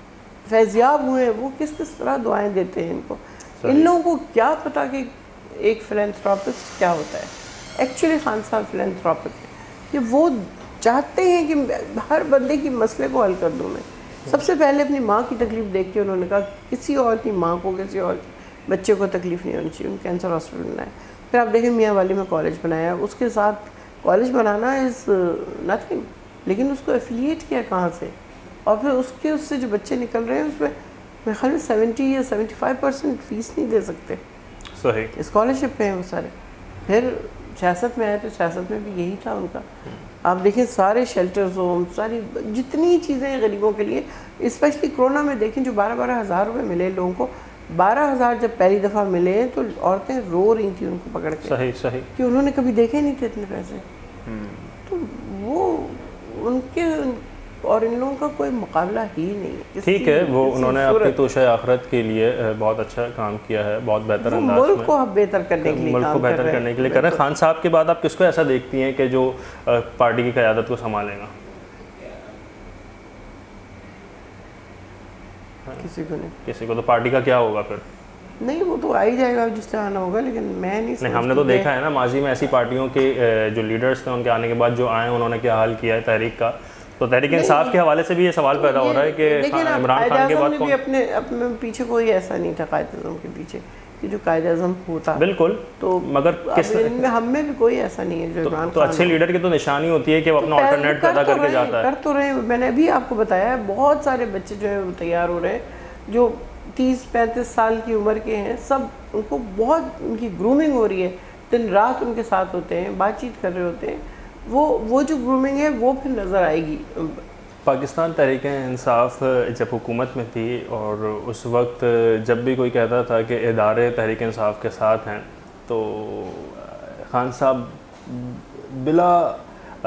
S2: فیضیاب ہوئے ہیں, وہ کس کس طرح دعائیں دیتے ہیں ان کو. ان لوگوں کو کیا پتا کہ ایک فلینتھراپسٹ کیا ہوتا ہے. ایکچولی خان صاحب فلینتھراپک ہے کہ وہ چاہتے ہیں کہ ہر بندے کی مسئلے کو حل کر دوں میں. سب سے پہلے اپنی ماں کی تکلیف دیکھ کے انہوں نے کہا کسی اور کی ماں کو, کسی اور بچے کو تکلیف نہیں ہونی چاہیے, ان کینسر ہاسپٹل بنایا. پھر آپ دیکھیں میاں والی میں کالج بنایا, اس کے ساتھ کالج بنانا از نتھنگ, لیکن اس کو ایفیلیٹ کیا کہاں سے, اور پھر اس کے اس سے جو بچے نکل رہے ہیں اس میں میرے خیال میں سیونٹی یا سیونٹی فائیو پرسینٹ فیس نہیں دے سکتے.
S1: صحیح.
S2: اسکالرشپ پہ ہیں وہ سارے. پھر سیاست میں آئے تو سیاست میں بھی یہی تھا ان کا. آپ دیکھیں سارے شیلٹرز ہوم, ساری جتنی چیزیں ہیں غریبوں کے لیے, اسپیشلی کرونا میں دیکھیں جو بارہ بارہ ہزار روپے ملے لوگوں کو, بارہ ہزار جب پہلی دفعہ ملے تو عورتیں رو رہی تھیں ان کو پکڑ کے.
S1: صحیح صحیح.
S2: کہ انہوں نے کبھی دیکھے نہیں تھے اتنے پیسے. تو وہ ان کے اور ان لوگوں کا کوئی مقابلہ ہی نہیں.
S1: ٹھیک ہے, وہ انہوں نے اپنی توشہ آخرت کے لیے بہت اچھا کام کیا ہے, بہت بہتر انداز میں
S2: ملک کو بہتر کرنے کے لیے
S1: ملک کو بہتر کرنے کے لیے کر رہے ہیں. خان صاحب کے بعد آپ کس کو ایسا دیکھتی ہیں کہ جو پارٹی کی قیادت کو سنبھالے گا؟
S2: کسی کو نہیں.
S1: کسی کو تو پارٹی کا کیا ہوگا پھر؟
S2: نہیں, وہ تو آ ہی جائے گا جس طرح آنا ہوگا, لیکن میں نہیں
S1: نہیں ہم نے تو دیکھا ہے نا ماضی میں ایسی پارٹیوں کے جو لیڈرز تھے ان کے آنے کے بعد جو آئے انہوں نے کیا حال کیا ہے تحریک کا. تو تحریک انصاف کے حوالے سے بھی یہ سوال پیدا ہو رہا ہے کہ عمران خان کے بعد
S2: بھی اپنے اپنے پیچھے کوئی ایسا نہیں تھا قائد اعظم کے پیچھے کہ جو قائد اعظم ہوتا.
S1: بالکل. تو مگر
S2: ہم میں بھی کوئی ایسا نہیں ہے جو عمران
S1: خان. تو اچھے لیڈر کی تو نشانی ہوتی ہے کہ وہ اپنا آلٹرنیٹ پیدا کر کے جاتا ہے.
S2: کر تو رہے ہیں, میں نے ابھی آپ کو بتایا ہے بہت سارے بچے جو ہیں وہ تیار ہو رہے ہیں جو تیس پینتیس سال کی عمر کے ہیں، سب ان کو بہت ان کی گرومنگ ہو رہی ہے، دن رات ان کے ساتھ ہوتے ہیں، بات چیت کر رہے ہوتے ہیں، وہ وہ جو گرومنگ ہے وہ پھر نظر آئے گی.
S1: پاکستان تحریک انصاف جب حکومت میں تھی اور اس وقت جب بھی کوئی کہتا تھا کہ ادارے تحریک انصاف کے ساتھ ہیں تو خان صاحب بلا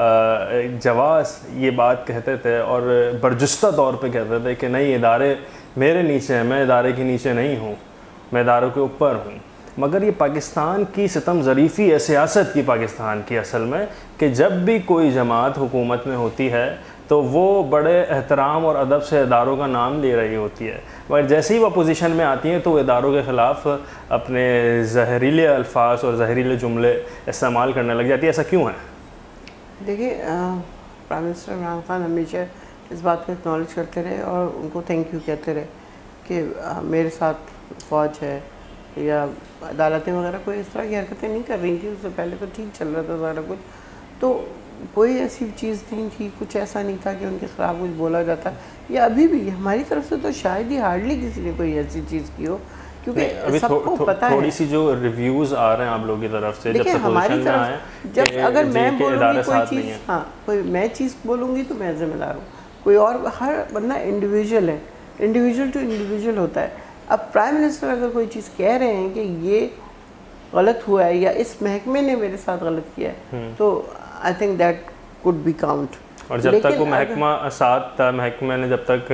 S1: جواز یہ بات کہتے تھے اور برجستہ طور پہ کہتے تھے کہ نہیں ادارے میرے نیچے ہیں، میں ادارے کے نیچے نہیں ہوں، میں اداروں کے اوپر ہوں. مگر یہ پاکستان کی ستم ظریفی ہے، سیاست کی پاکستان کی اصل میں، کہ جب بھی کوئی جماعت حکومت میں ہوتی ہے تو وہ بڑے احترام اور ادب سے اداروں کا نام لے رہی ہوتی ہے، مگر جیسے ہی وہ اپوزیشن میں آتی ہیں تو وہ اداروں کے خلاف اپنے زہریلے الفاظ اور زہریلے جملے استعمال کرنے لگ جاتی ہے. ایسا کیوں ہے؟
S2: دیکھیں پرائم منسٹر عمران خان ہمیشہ اس بات کو اکنالج کرتے رہے اور ان کو تھینک یو کہتے رہے کہ میرے ساتھ فوج ہے یا عدالتیں وغیرہ کوئی اس طرح کی حرکتیں نہیں کر رہی تھیں. اس سے پہلے تو ٹھیک چل رہا تھا سارا کچھ، تو کوئی ایسی چیز نہیں تھی، کچھ ایسا نہیں تھا کہ ان کے خلاف کچھ بولا جاتا. یا ابھی بھی ہماری طرف سے تو شاید ہی ہارڈلی کسی نے کوئی ایسی چیز کی ہو، کیونکہ سب کو پتہ ہے.
S1: تھوڑی سی جو ریویوز آ رہے ہیں آپ لوگوں کی طرف سے جب سے پوزیشن میں آئے ہیں،
S2: جب اگر میں بولوں گی کوئی چیز، ہاں کوئی میں چیز بولوں گی تو میں ذمہ دار ہوں. کوئی اور ہر بندہ انڈیویجول ہے، انڈیویجول ٹو انڈیویجول ہوتا ہے. اب پرائم منسٹر اگر کوئی چیز کہہ رہے ہیں کہ یہ غلط ہوا ہے یا اس محکمے نے میرے ساتھ غلط کیا ہے تو I think that could be count.
S1: اور جب تک وہ محکمہ ساتھ تھا، محکمہ نے جب تک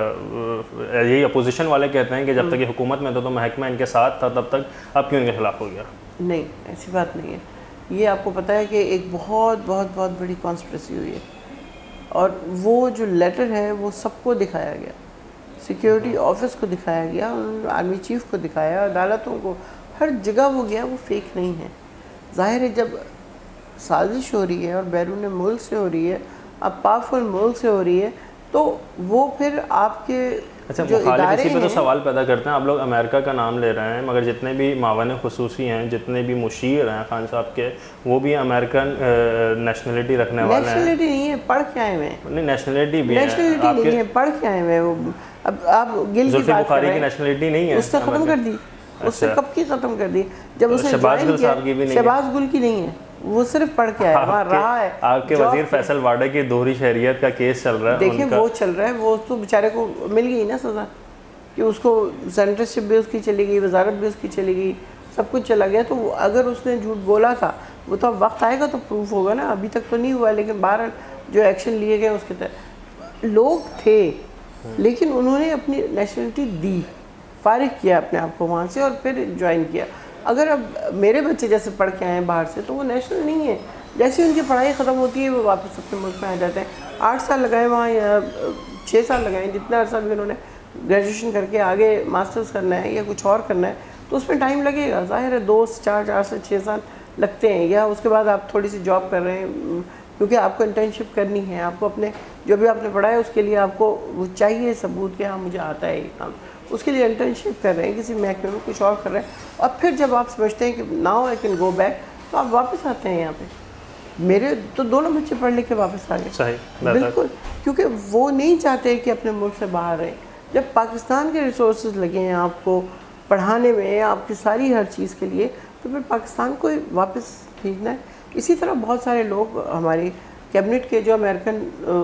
S1: یہی اپوزیشن والے کہتے ہیں کہ جب تک یہ حکومت میں تھا تو محکمہ ان کے ساتھ تھا، تب تک اب کیوں ان کے خلاف ہو گیا؟
S2: نہیں، ایسی بات نہیں ہے. یہ آپ کو پتہ ہے کہ ایک بہت بہت بہت بڑی کانسپریسی ہوئی ہے اور وہ جو لیٹر ہے وہ سب کو دکھایا گیا، سیکیورٹی آفس کو دکھایا گیا، آرمی چیف کو دکھایا، عدالتوں کو، ہر جگہ وہ گیا. وہ فیک نہیں ہے. ظاہر ہے جب سازش ہو رہی ہے اور بیرون ملک سے ہو رہی ہے، اب پاورفل ملک سے ہو رہی ہے، تو وہ پھر آپ کے
S1: اچھا مخالف اسی پہ تو سوال پیدا کرتے ہیں. آپ لوگ امریکہ کا نام لے رہے ہیں مگر جتنے بھی معاون خصوصی ہیں، جتنے بھی مشیر ہیں خان صاحب کے، وہ بھی امریکن نیشنلٹی رکھنے والے ہیں.
S2: نیشنلٹی نہیں ہے، پڑھ کے آئے ہوئے ہیں.
S1: نہیں نیشنلٹی بھی ہے.
S2: نیشنلٹی نہیں ہے، پڑھ کے آئے ہوئے ہیں. اب آپ گل کی بات کر رہے ہیں،
S1: نیشنلٹی نہیں ہے،
S2: اس سے ختم کر دی. اس سے کب کی ختم کر دی؟ جب اس نے
S1: شہباز گل صاحب کی بھی نہیں ہے.
S2: شہباز گل کی نہیں ہے، وہ صرف پڑھ کے آیا، وہاں رہا ہے.
S1: آپ کے وزیر فیصل واڈا کی دوہری شہریت کا کیس چل رہا ہے.
S2: دیکھیں وہ چل رہا ہے، وہ تو بیچارے کو مل گئی نا سزا کہ اس کو سینٹرشپ بھی اس کی چلی گئی، وزارت بھی اس کی چلی گئی، سب کچھ چلا گیا. تو اگر اس نے جھوٹ بولا تھا وہ تو اب وقت آئے گا تو پروف ہوگا نا. ابھی تک تو نہیں ہوا، لیکن بہرحال جو ایکشن لیے گئے اس کے تحت لوگ تھے، لیکن انہوں نے اپنی نیشنلٹی دی، فارغ کیا اپنے آپ کو وہاں سے اور پھر جوائن کیا. اگر اب میرے بچے جیسے پڑھ کے آئے ہیں باہر سے تو وہ نیشنل نہیں ہے. جیسے ان کی پڑھائی ختم ہوتی ہے وہ واپس اپنے ملک میں آ جاتے ہیں. آٹھ سال لگائے وہاں یا چھ سال لگائیں، جتنا عرصہ بھی انہوں نے گریجویشن کر کے آگے ماسٹرز کرنا ہے یا کچھ اور کرنا ہے تو اس میں ٹائم لگے گا. ظاہر ہے دو چار چار سے چھ سال لگتے ہیں. یا اس کے بعد آپ تھوڑی سی جاب کر رہے ہیں کیونکہ آپ کو انٹرنشپ کرنی ہے، آپ کو اپنے جو بھی آپ نے پڑھا ہے اس کے لیے آپ کو وہ چاہیے ثبوت کہ ہاں مجھے آتا ہے یہ کام. اس کے لیے انٹرنشپ کر رہے ہیں، کسی محکمے میں کچھ اور کر رہے ہیں، اور پھر جب آپ سمجھتے ہیں کہ now I can go back تو آپ واپس آتے ہیں یہاں پہ. میرے تو دونوں بچے پڑھ لکھ کے واپس آ گئے.
S1: صحیح،
S2: بالکل، کیونکہ وہ نہیں چاہتے کہ اپنے ملک سے باہر رہیں. جب پاکستان کے ریسورسز لگے ہیں آپ کو پڑھانے میں، آپ کی ساری ہر چیز کے لیے، تو پھر پاکستان کو واپس بھیجنا ہے. اسی طرح بہت سارے لوگ ہماری کیبنٹ کے جو امریکن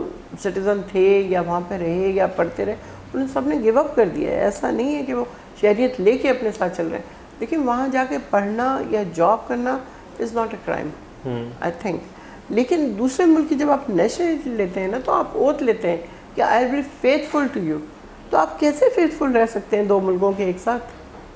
S2: سٹیزن تھے یا وہاں پہ رہے یا پڑھتے رہے، انہوں سب نے گیو اپ کر دیا ہے. ایسا نہیں ہے کہ وہ شہریت لے کے اپنے ساتھ چل رہے ہیں، لیکن وہاں جا کے پڑھنا یا جاب کرنا is not a crime I think. لیکن دوسرے ملک کی جب آپ نیشنلٹی لیتے ہیں نا تو آپ اوتھ لیتے ہیں کہ I will be faithful to you. تو آپ کیسے فیتھفل رہ سکتے ہیں دو ملکوں کے ایک ساتھ؟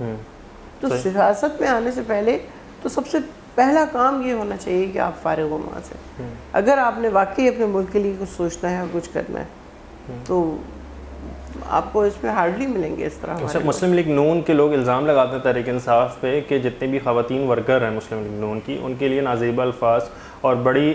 S2: تو سیاست میں آنے سے پہلے تو سب سے پہلا کام یہ ہونا چاہیے کہ آپ فارغ ہو وہاں سے. اگر آپ نے واقعی اپنے ملک کے لیے کچھ سوچنا ہے اور کچھ کرنا ہے تو آپ کو اس میں ہارڈلی ملیں گے اس طرح.
S1: اچھا، مسلم لیگ نون کے لوگ الزام لگاتے ہیں تحریک انصاف پہ کہ جتنے بھی خواتین ورکر ہیں مسلم لیگ نون کی، ان کے لیے نازیبہ الفاظ اور بڑی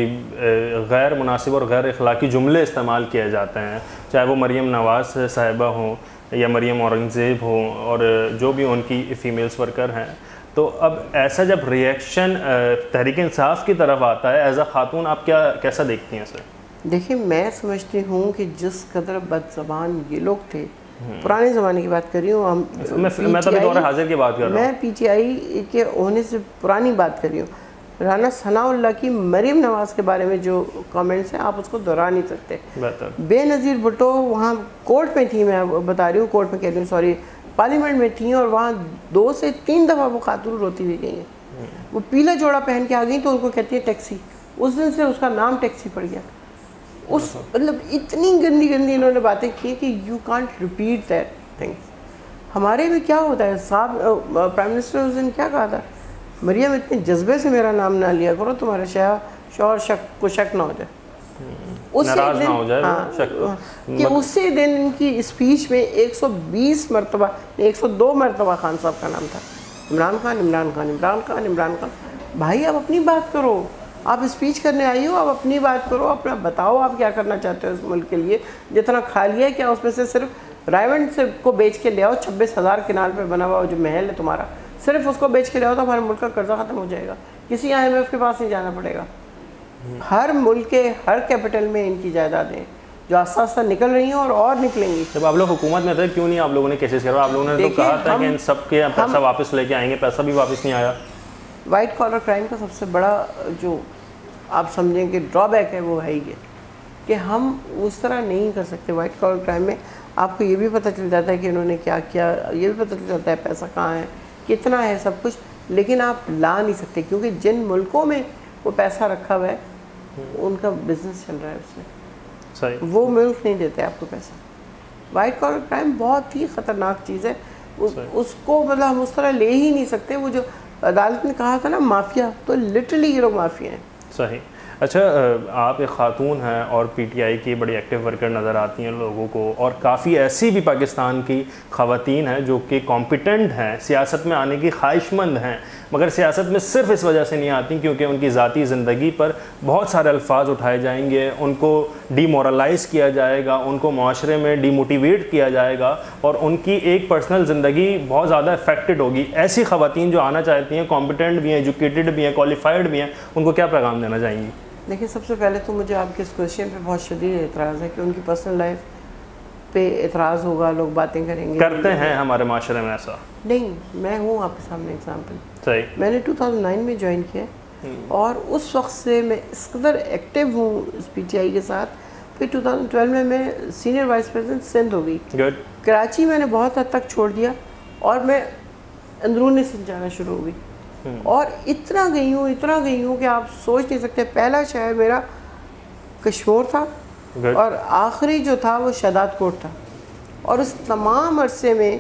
S1: غیر مناسب اور غیر اخلاقی جملے استعمال کیے جاتے ہیں، چاہے وہ مریم نواز صاحبہ ہوں یا مریم اورنگزیب ہوں اور جو بھی ان کی فیمیلز ورکر ہیں. تو اب ایسا جب ریئیکشن تحریک انصاف کی طرف آتا ہے ایز اے خاتون، آپ کیا کیسا دیکھتی ہیں سر؟
S2: دیکھیں میں سمجھتی ہوں کہ جس قدر بد زبان یہ لوگ تھے پرانے زمانے کی بات کر رہی ہوں. ہم
S1: میں تو دور حاضر کی بات کر رہا ہوں.
S2: میں پی ٹی آئی کے ہونے سے پرانی بات کر رہی ہوں. رانا ثناء اللہ کی مریم نواز کے بارے میں جو کامنٹس ہیں آپ اس کو دہرا نہیں سکتے. بے نظیر بھٹو وہاں کورٹ میں تھی, میں بتا رہی ہوں کورٹ میں کہہ رہی ہوں سوری پارلیمنٹ میں تھیں, اور وہاں دو سے تین دفعہ وہ خاتون روتی ہوئی گئی ہیں. وہ پیلا جوڑا پہن کے آ گئی تو ان کو کہتی ہے ٹیکسی. اس دن سے اس کا نام ٹیکسی پڑ گیا. اس مطلب اتنی گندی گندی انہوں نے باتیں کی کہ you can't repeat that things. ہمارے میں کیا ہوتا ہے, صاحب پرائم منسٹر اس دن کیا کہا تھا, مریم اتنے جذبے سے میرا نام نہ لیا کرو تمہارے شاہ شوہر شک کو شک نہ ہو جائے,
S1: ناراض نہ ہو جائے.
S2: کہ اسی دن ان کی اسپیچ میں ایک سو بیس مرتبہ ایک سو دو مرتبہ خان صاحب کا نام تھا. عمران خان عمران خان عمران خان عمران خان. بھائی آپ اپنی بات کرو, آپ اسپیچ کرنے آئی ہو, آپ اپنی بات کرو, اپنا بتاؤ آپ کیا کرنا چاہتے ہو اس ملک کے لیے. جتنا کھا لیا ہے کیا اس میں سے صرف رائیونڈ سے کو بیچ کے لے آؤ, چھبیس ہزار کنال پہ بنا ہوا جو محل ہے تمہارا, صرف اس کو بیچ کے لے آؤ تو ہمارے ملک کا قرضہ ختم ہو جائے گا. کسی آئی ایم ایف کے پاس نہیں جانا پڑے گا. ہر ملک کے ہر کیپٹل میں ان کی جائیدادیں جو آہستہ آہستہ نکل رہی ہیں اور اور نکلیں گی.
S1: جب آپ لوگ حکومت میں تھے کیوں نہیں آپ لوگوں نے کیسز کرا؟ آپ لوگوں نے تو کہا تھا کہ ان سب کے پیسہ واپس لے کے آئیں گے, پیسہ بھی واپس نہیں آیا.
S2: وائٹ کالر کرائم کا سب سے بڑا جو آپ سمجھیں کہ ڈرا بیک ہے وہ ہے یہ کہ ہم اس طرح نہیں کر سکتے. وائٹ کالر کرائم میں آپ کو یہ بھی پتہ چل جاتا ہے کہ انہوں نے کیا کیا, یہ بھی پتہ چل جاتا ہے پیسہ کہاں ہے, کتنا ہے, سب کچھ, لیکن آپ لا نہیں سکتے کیونکہ جن ملکوں میں وہ پیسہ رکھا ہوا ہے ان کا بزنس چل رہا ہے اس میں. صحیح, وہ ملک نہیں دیتے آپ کو پیسہ. وائٹ کالر کرائم بہت ہی خطرناک چیز ہے, اس کو مطلب ہم اس طرح لے ہی نہیں سکتے. وہ جو عدالت نے کہا تھا نا مافیا, تو لٹرلی یہ لوگ مافیا ہیں.
S1: صحیح. اچھا, آپ ایک خاتون ہیں اور پی ٹی آئی کی بڑی ایکٹیو ورکر نظر آتی ہیں لوگوں کو, اور کافی ایسی بھی پاکستان کی خواتین ہیں جو کہ کمپیٹنٹ ہیں, سیاست میں آنے کی خواہش مند ہیں, مگر سیاست میں صرف اس وجہ سے نہیں آتی کیونکہ ان کی ذاتی زندگی پر بہت سارے الفاظ اٹھائے جائیں گے, ان کو ڈی مورلائز کیا جائے گا, ان کو معاشرے میں ڈی موٹیویٹ کیا جائے گا, اور ان کی ایک پرسنل زندگی بہت زیادہ افیکٹڈ ہوگی. ایسی خواتین جو آنا چاہتی ہیں, کمپیٹنٹ بھی ہیں, ایجوکیٹڈ بھی ہیں, کوالیفائڈ بھی ہیں, ان کو کیا پیغام دینا چاہیں گی؟
S2: دیکھیں, سب سے پہلے تو مجھے آپ کے اس کویشچن پہ بہت شدید اعتراض ہے کہ ان کی پرسنل لائف پہ اعتراض ہوگا, لوگ باتیں کریں گے.
S1: کرتے ہیں ہمارے معاشرے میں ایسا نہیں.
S2: میں ہوں آپ کے سامنے اگزامپل.
S1: صحیح.
S2: میں نے ٹو تھاؤزنڈ نائن میں جوائن کیا اور اس وقت سے میں اس قدر ایکٹیو ہوں اس پی ٹی آئی کے ساتھ. پھر ٹو تھاؤزنڈ ٹویلو میں میں سینئر وائس پریزیڈنٹ سندھ ہو گئی.
S1: گڈ.
S2: کراچی میں نے بہت حد تک چھوڑ دیا اور میں اندرونی سندھ جانا شروع ہو گئی, اور اتنا گئی ہوں اتنا گئی ہوں کہ آپ سوچ نہیں سکتے. پہلا شہر میرا کشمور تھا اور آخری جو تھا وہ شہداد کوٹ تھا, اور اس تمام عرصے میں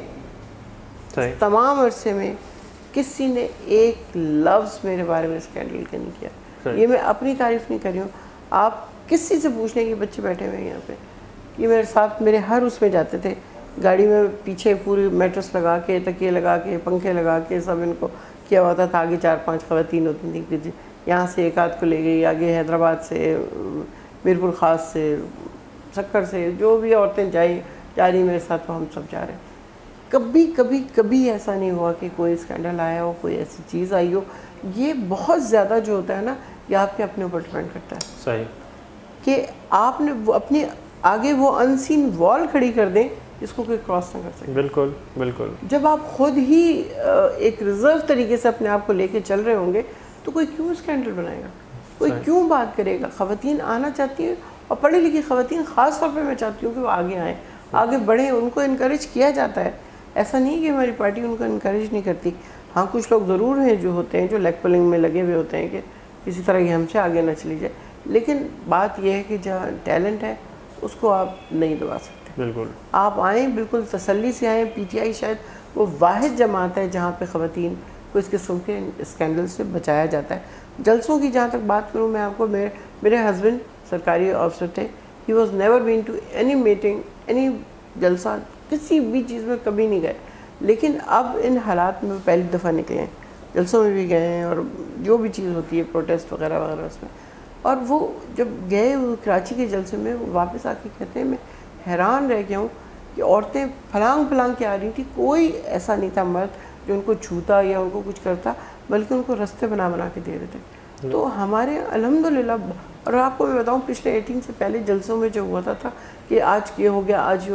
S2: تمام عرصے میں کسی نے ایک لفظ میرے بارے میں اسکینڈل کا نہیں کیا. یہ میں اپنی تعریف نہیں کر رہی ہوں, آپ کسی سے پوچھنے کے بچے بیٹھے ہوئے ہیں یہاں پہ, یہ میرے ساتھ میرے ہر اس میں جاتے تھے گاڑی میں, پیچھے پوری میٹرس لگا کے, تکیے لگا کے, پنکھے لگا کے, سب ان کو کیا ہوتا تھا. آگے چار پانچ خواتین ہوتی تھیں, یہاں سے ایک آدھ کو لے گئی, آگے حیدرآباد سے, میرپور خاص سے, سکر سے, جو بھی عورتیں جائیں جا رہی میرے ساتھ, تو ہم سب جا رہے ہیں. کبھی کبھی کبھی ایسا نہیں ہوا کہ کوئی اسکینڈل آیا ہو, کوئی ایسی چیز آئی ہو. یہ بہت زیادہ جو ہوتا ہے نا, یہ آپ کے اپنے اوپر ڈپینڈ کرتا ہے. صحیح. کہ آپ نے وہ اپنے آگے وہ ان سین وال کھڑی کر دیں جس کو کوئی کراس نہ کر سکے. بالکل بالکل. جب آپ خود ہی ایک ریزرو طریقے سے اپنے آپ کو لے کے چل رہے ہوں گے تو کوئی کیوں اسکینڈل بنائے گا, کوئی کیوں بات کرے گا. خواتین آنا چاہتی ہیں, اور پڑھی لکھی خواتین خاص طور پہ میں چاہتی ہوں کہ وہ آگے آئیں, آگے بڑھیں, ان کو انکریج کیا جاتا ہے. ایسا نہیں کہ ہماری پارٹی ان کو انکریج نہیں کرتی. ہاں, کچھ لوگ ضرور ہیں جو ہوتے ہیں جو لیگ پلنگ میں لگے ہوئے ہوتے ہیں کہ کسی طرح یہ ہم سے آگے نہ چلی جائے, لیکن بات یہ ہے کہ جہاں ٹیلنٹ ہے اس کو آپ نہیں دبا سکتے. بالکل. آپ آئیں, بالکل تسلی سے آئیں. پی ٹی آئی شاید وہ واحد جماعت ہے جہاں پہ خواتین کو اس قسم کے اسکینڈل سے بچایا جاتا ہے. جلسوں کی جہاں تک بات کروں میں آپ کو, میرے میرے ہسبینڈ سرکاری آفیسر تھے. He was never been to any meeting, any جلسہ, کسی بھی چیز میں کبھی نہیں گئے. لیکن اب ان حالات میں پہلی دفعہ نکلے ہیں, جلسوں میں بھی گئے ہیں, اور جو بھی چیز ہوتی ہے پروٹیسٹ وغیرہ وغیرہ اس میں. اور وہ جب گئے وہ کراچی کے جلسے میں, وہ واپس آ کے کہتے ہیں میں حیران رہ گیا ہوں کہ عورتیں پھلانگ پھلانگ کے آ رہی تھی, کوئی ایسا نہیں تھا مرد جو ان کو چھوتا یا ان کو کچھ کرتا, بلکہ ان کو رستے بنا بنا کے دے رہے تھے. تو ہمارے الحمدللہ, اور آپ کو میں بتاؤں پچھلے ایٹین سے پہلے جلسوں میں جو ہوا تھا کہ آج یہ ہو گیا, آج یہ ہو گیا,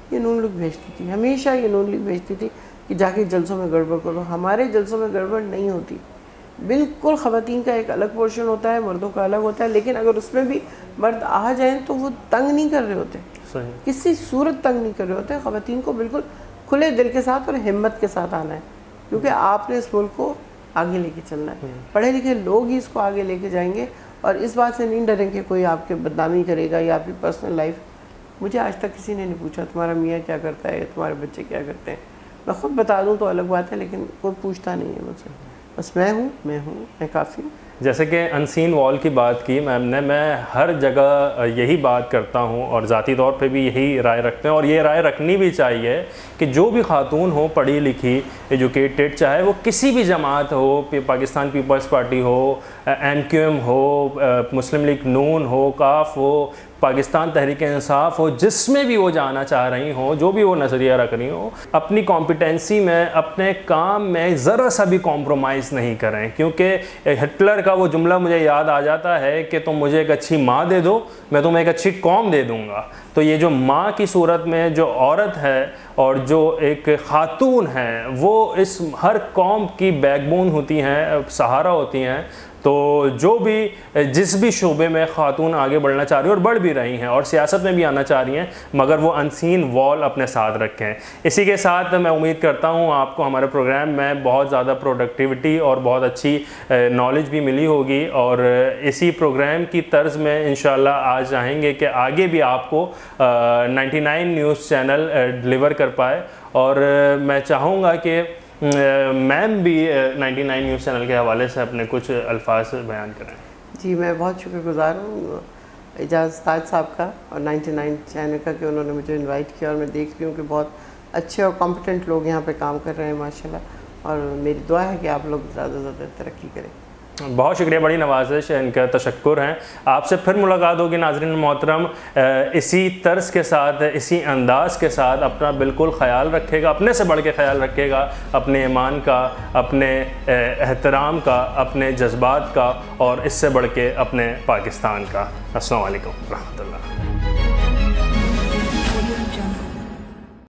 S2: یہ نون لیگ بھیجتی تھی، ہمیشہ یہ نون لیگ بھیجتی تھی کہ جا کے جلسوں میں گڑبڑ کرو. ہمارے جلسوں میں گڑبڑ نہیں ہوتی. بالکل خواتین کا ایک الگ پورشن ہوتا ہے، مردوں کا الگ ہوتا ہے، لیکن اگر اس میں بھی مرد آ جائیں تو وہ تنگ نہیں کر رہے ہوتے، کسی صورت تنگ نہیں کر رہے ہوتے. خواتین کو بالکل کھلے دل کے ساتھ اور ہمت کے ساتھ آنا ہے، کیونکہ آپ نے اس ملک کو آگے لے کے چلنا ہے. پڑھے لکھے لوگ ہی اس کو آگے لے کے جائیں گے، اور اس بات سے نہیں ڈریں کہ کوئی آپ کے بدنامی کرے گا یا آپ کی پرسنل لائف. مجھے آج تک کسی نے نہیں پوچھا تمہارا میاں کیا کرتا ہے، تمہارے بچے کیا کرتے ہیں. میں خود بتا دوں تو الگ بات ہے، لیکن کوئی پوچھتا نہیں ہے مجھ سے. بس میں ہوں میں ہوں میں کافی ہوں.
S1: جیسے کہ انسین وال کی بات کی میم نے، میں ہر جگہ یہی بات کرتا ہوں اور ذاتی طور پہ بھی یہی رائے رکھتے ہیں، اور یہ رائے رکھنی بھی چاہیے کہ جو بھی خاتون ہو پڑھی لکھی ایجوکیٹڈ، چاہے وہ کسی بھی جماعت ہو، پاکستان پیپلز پارٹی ہو، ایم کیو ایم ہو، مسلم لیگ نون ہو، کاف ہو، پاکستان تحریک انصاف ہو، جس میں بھی وہ جانا چاہ رہی ہوں، جو بھی وہ نظریہ رکھ رہی ہوں، اپنی کمپیٹنسی میں اپنے کام میں ذرا سا بھی کمپرومائز نہیں کریں. کیونکہ ہٹلر کا وہ جملہ مجھے یاد آ جاتا ہے کہ تم مجھے ایک اچھی ماں دے دو، میں تمہیں ایک اچھی قوم دے دوں گا. تو یہ جو ماں کی صورت میں جو عورت ہے اور جو ایک خاتون ہے، وہ اس ہر قوم کی بیک بون ہوتی ہیں، سہارا ہوتی ہیں. تو جو بھی جس بھی شعبے میں خاتون آگے بڑھنا چاہ رہی ہیں اور بڑھ بھی رہی ہیں اور سیاست میں بھی آنا چاہ رہی ہیں، مگر وہ انسین وال اپنے ساتھ رکھیں. اسی کے ساتھ میں امید کرتا ہوں آپ کو ہمارے پروگرام میں بہت زیادہ پروڈکٹیوٹی اور بہت اچھی نالج بھی ملی ہوگی، اور اسی پروگرام کی طرز میں انشاءاللہ آج چاہیں گے کہ آگے بھی آپ کو ninety nine news channel deliver کر پائے. اور میں چاہوں گا کہ میم بھی نائنٹی نائن نیوز چینل کے حوالے سے اپنے کچھ الفاظ بیان کریں.
S2: جی میں بہت شکر گزار ہوں اعجاز تاج صاحب کا اور نائنٹی نائن چینل کا کہ انہوں نے مجھے انوائٹ کیا، اور میں دیکھ رہی ہوں کہ بہت اچھے اور کمپیٹنٹ لوگ یہاں پہ کام کر رہے ہیں ماشاءاللہ، اور میری دعا ہے کہ آپ لوگ زیادہ سے زیادہ ترقی کریں.
S1: بہت شکریہ، بڑی نوازش ہے، ان کا تشکر ہے. آپ سے پھر ملاقات ہوگی ناظرین محترم. اسی طرز کے ساتھ، اسی انداز کے ساتھ اپنا بالکل خیال رکھے گا، اپنے سے بڑھ کے خیال رکھے گا، اپنے ایمان کا، اپنے احترام کا، اپنے جذبات کا، اور اس سے بڑھ کے اپنے پاکستان کا. السلام علیکم ورحمۃ اللہ.